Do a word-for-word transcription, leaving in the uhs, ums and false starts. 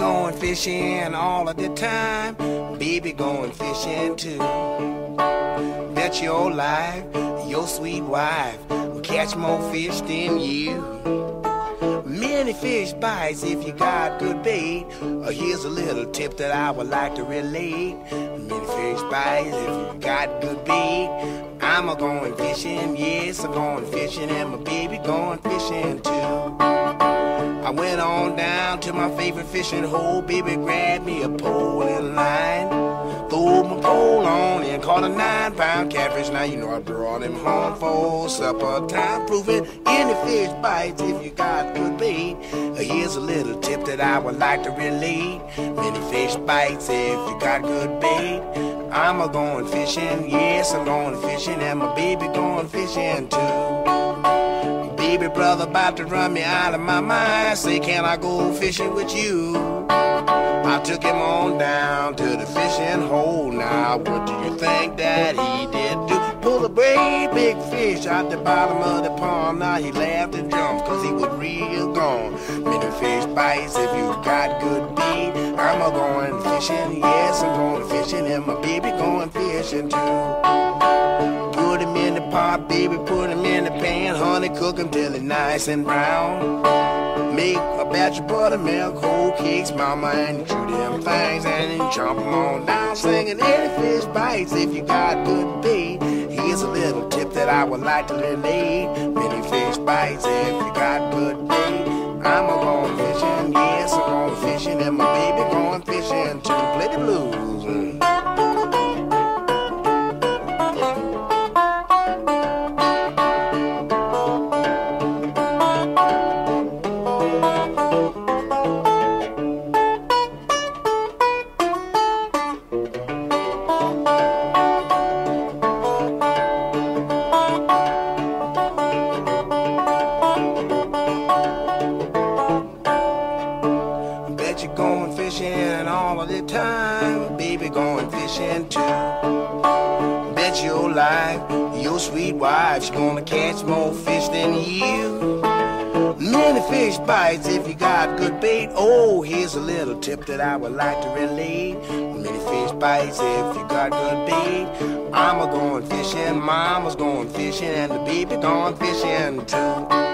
going fishing all of the time, baby going fishing too. Bet your life, your sweet wife will catch more fish than you. Many fish bites if you got good bait. Uh, here's a little tip that I would like to relate. Many fish bites if you got good bait. I'm a going fishing, yes, I'm going fishing, and my baby going fishing too. I went on down to my favorite fishing hole, baby grabbed me a pole and line. Threw my pole on and caught a nine pound catfish. Now you know I brought him home for supper time. Proving any fish bites if you got good bait. Here's a little tip that I would like to relate. Many fish bites if you got good bait. I'm a going fishing, yes I'm going fishing, and my baby going fishing too. Baby brother about to run me out of my mind. Say, can I go fishing with you? I took him on down to the fishing hole. Now what do you think that he did do? Pull a great big fish out the bottom of the pond. Now he laughed and jumped cause he was real gone. Many fish bites if you got good bait. I'm a going fishing, yes I'm going fishing, and my baby going fishing too. Put him in the pot, baby, put him in the pan. Honey, cook him till he's nice and brown. Make a batch of buttermilk, whole cakes, mama, and chew them things and then jump them on down. Singing any fish bites if you got good bait. Here's a little tip that I would like to relate. Many fish bites if you got good bait. I'm a going fishing, yes I'm going fishing, and my baby going fishing too. Play the blues. Mm. Bet you're going fishing all of the time, baby going fishing too. Bet your life, your sweet wife's gonna catch more fish than you. Many fish bites if you got good bait. Oh, here's a little tip that I would like to relate. Many fish bites if you got good bait. I'm a going fishing, mama's going fishing, and the baby going fishing too.